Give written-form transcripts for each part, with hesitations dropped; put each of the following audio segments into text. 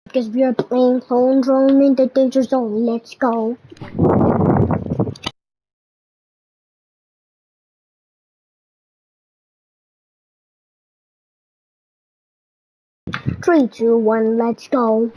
Because we are playing Clone Drone in the Danger Zone. Let's go. Three, two, one, let's go.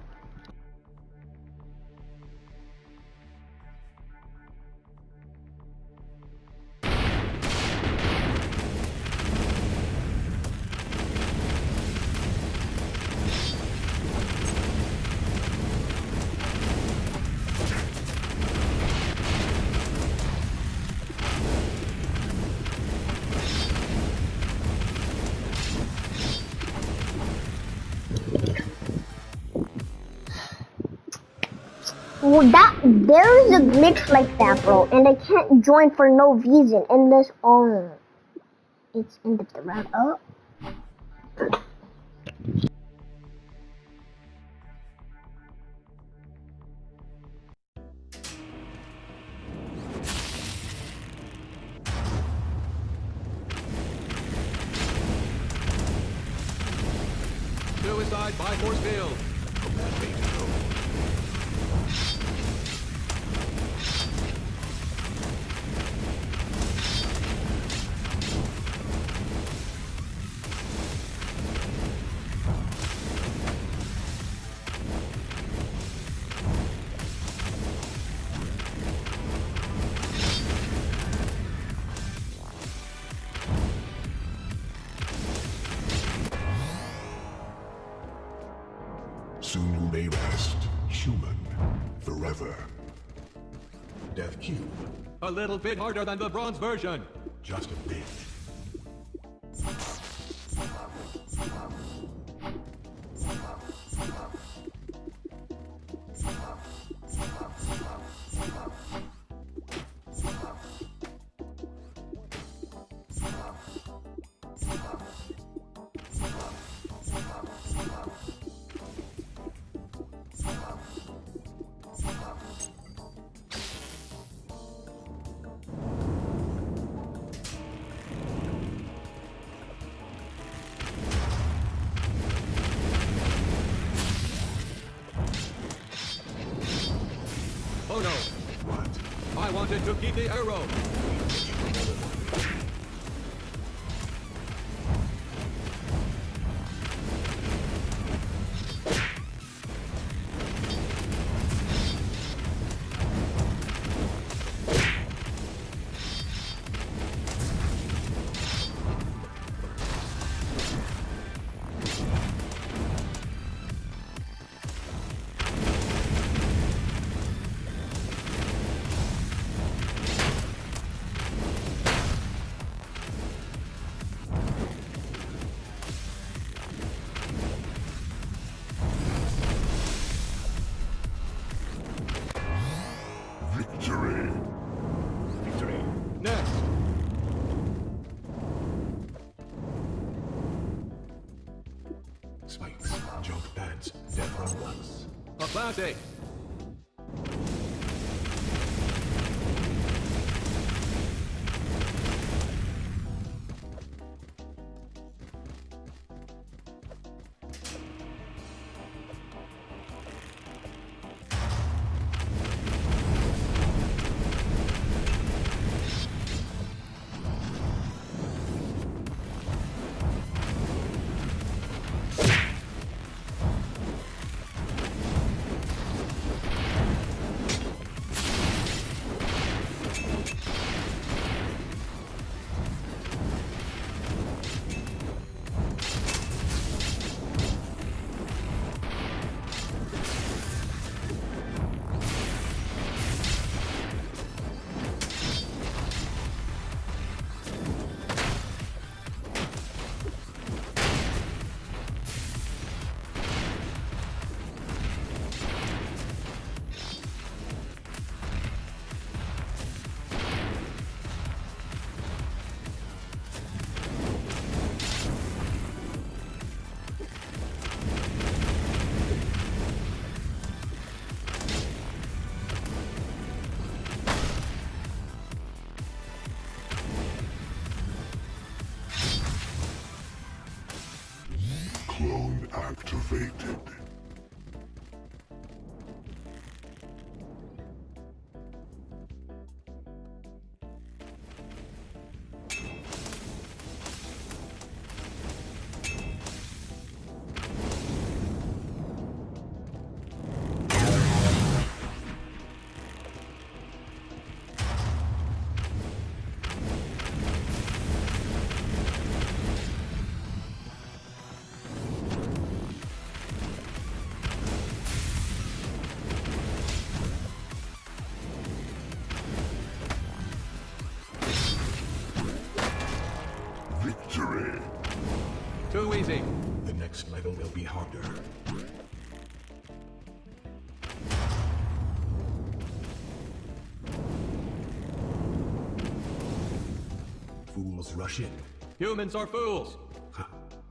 Well, there's a glitch like that, bro, and I can't join for no reason. And this, it's end of the round. Oh. Suicide by force field. Soon you may rest, human, forever. Death Cube. A little bit harder than the bronze version. Just a bit. Oh no! What? I wanted to keep the arrow! Victory. Victory. Next! Spikes, jump pads, death robots. A classic! harder. Fools rush in. Humans are fools. Ha.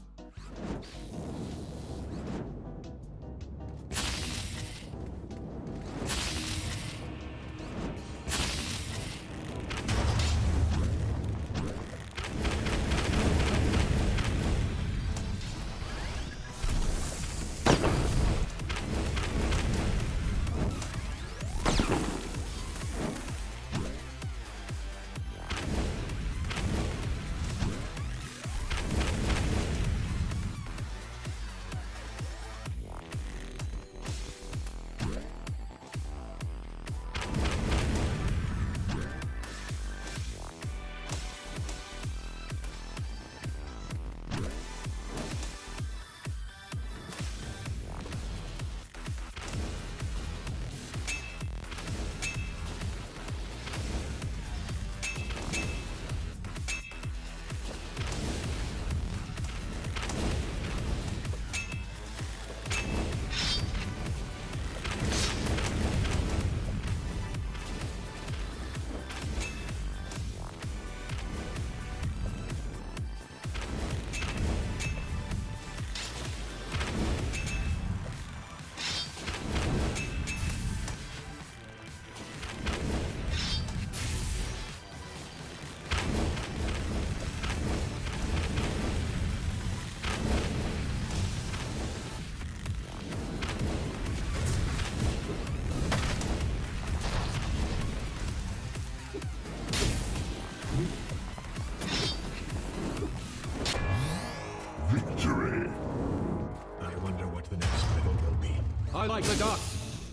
Victory! I wonder what the next battle will be. I like the ducks.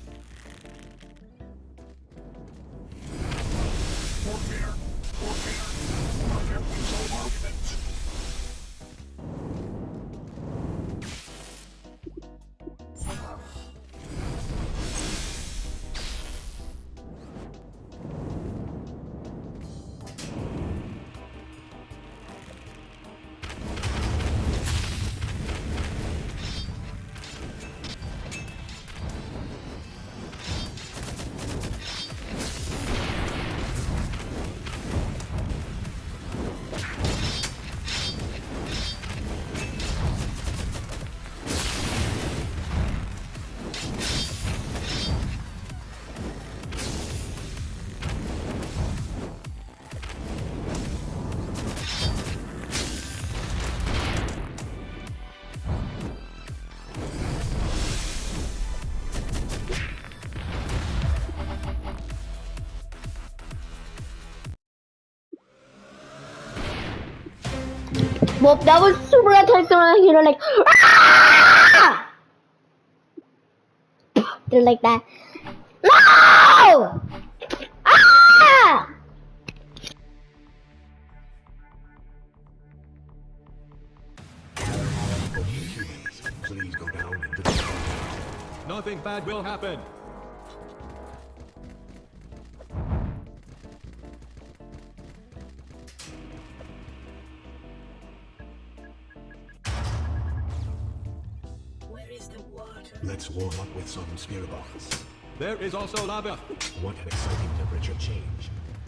Well, that was super attack, you know, like, ah! They're like that. No! Ah! Humans, please go down into the Nothing bad will happen. Let's warm up with some spirit balls. There is also lava. What an exciting temperature change.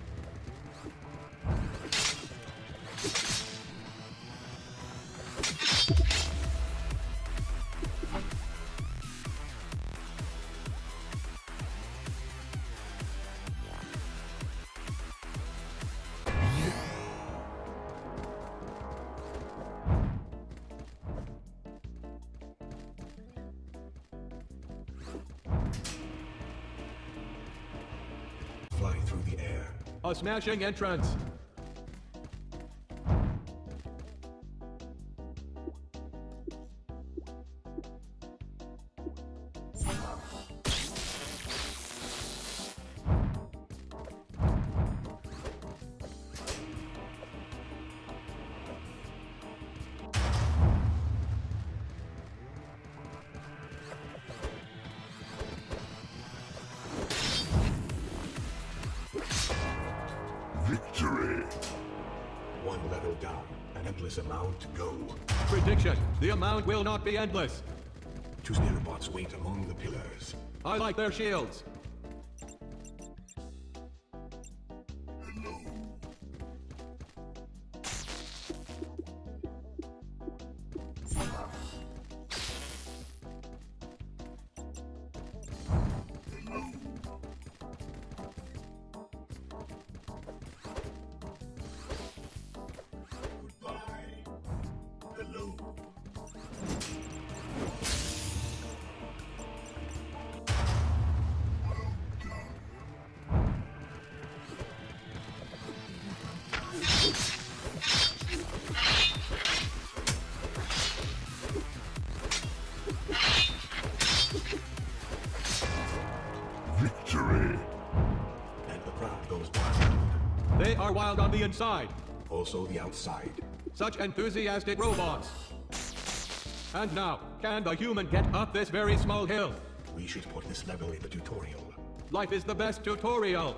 Fly through the air. A smashing entrance. Victory! One level down, an endless amount to go. Prediction. The amount will not be endless. Two Spirobots wait among the pillars. I like their shields. Victory! And the crowd goes wild. They are wild on the inside. Also the outside. Such enthusiastic robots. And now, can the human get up this very small hill? We should put this level in the tutorial. Life is the best tutorial.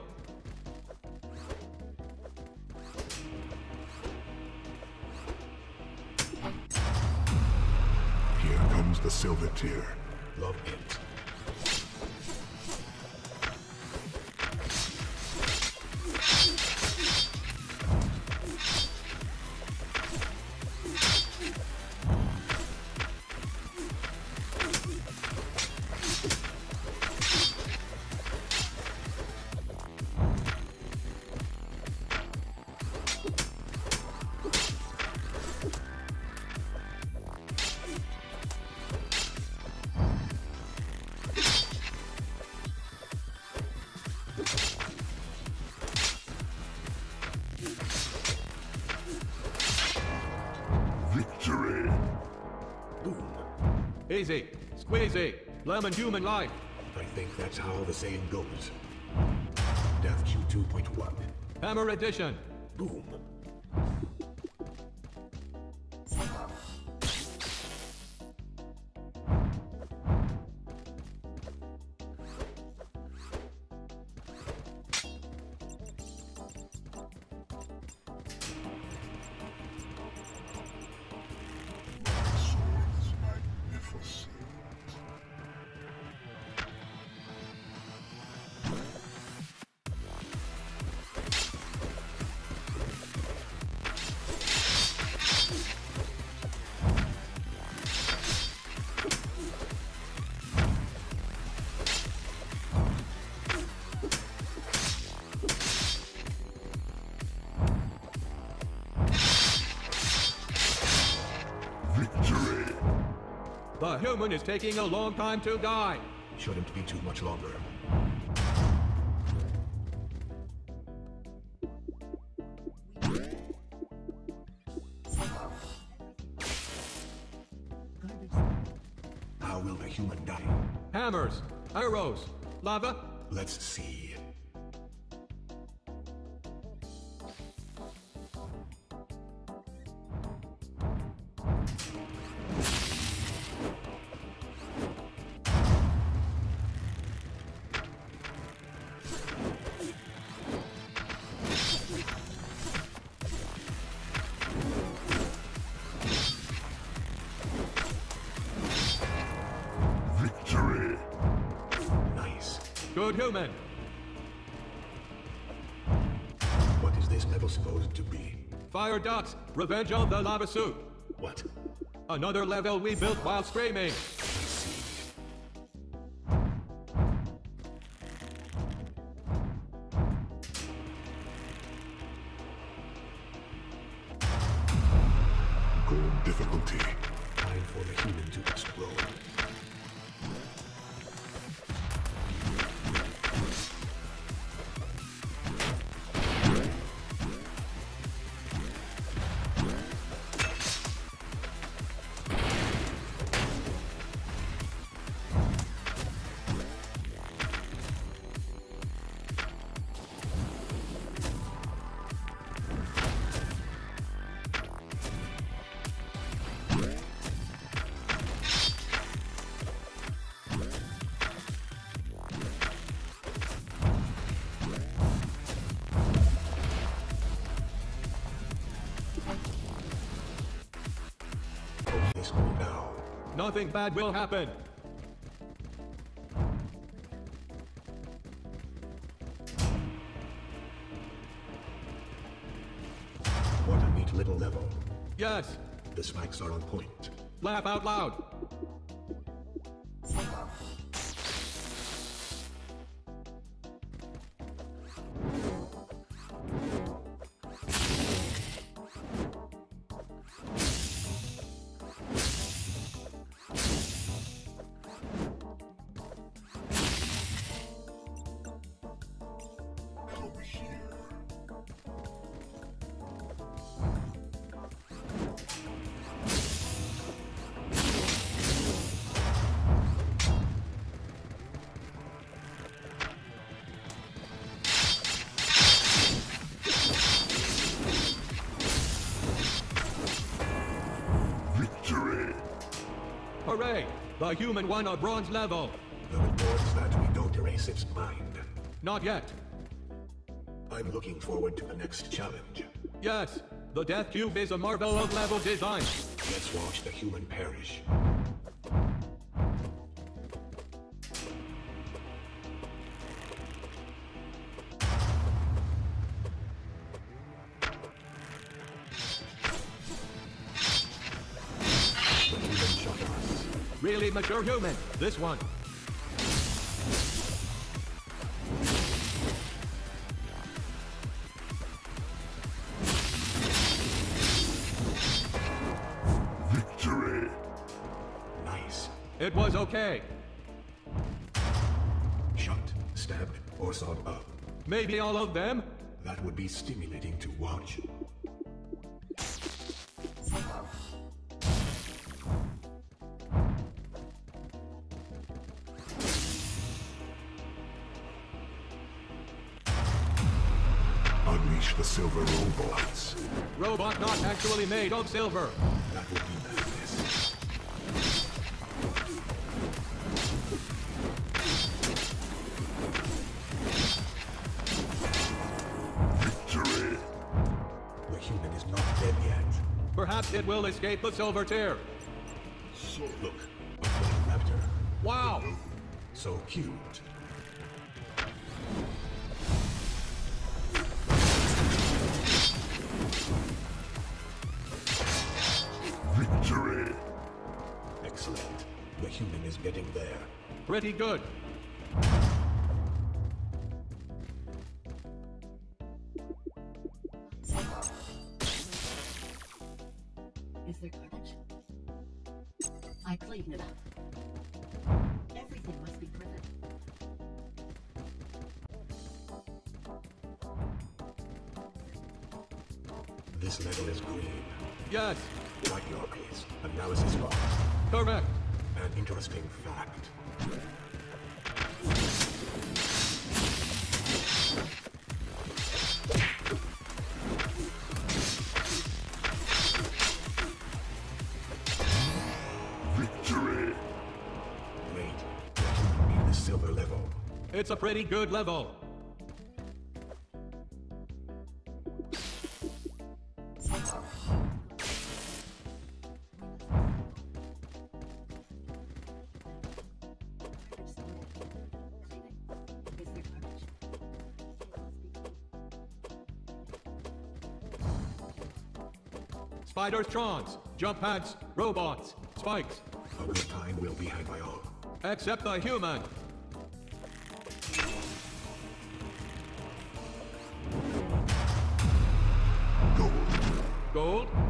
Here comes the silver tier. Love it. Victory! Boom. Easy, squeezy, lemon human life. I think that's how the saying goes. Death Q 2.1. Hammer edition. Boom. Victory! The human is taking a long time to die. Shouldn't be too much longer. How will the human die? Hammers, arrows, lava. Let's see. Victory! Nice. Good human. What is this level supposed to be? Fire ducts, revenge of the lava suit. What? Another level we built while screaming. Gold difficulty. Time for the human to explode. This go now. Nothing bad will happen. neat little level. Yes. The spikes are on point. Laugh out loud. Hooray! The human won a bronze level. The report is that we don't erase its mind. Not yet. I'm looking forward to the next challenge. Yes, the Death Cube is a marvel of level design. Let's watch the human perish. The human shot us. Really mature human, this one. Victory! Nice. It was okay. Shot, stabbed, or sawed up. Maybe all of them? That would be stimulating to watch. Unleash the silver robots. Robot not actually made of silver. That would be madness. Victory! The human is not dead yet. Perhaps it will escape the silver tier. Look, a flying raptor. Wow! So cute. Victory! Excellent. The human is getting there. Pretty good. Is there garbage? I cleaned it up. Everything must be perfect. This level is green. Yes, Like your piece. Analysis box. correct. An interesting fact. Victory! Wait, the human beat the silver level. It's a pretty good level. Is there garbage? Spiders, trons, jump pads, robots, spikes. A good time will be had by all. Except the human. Gold. Gold?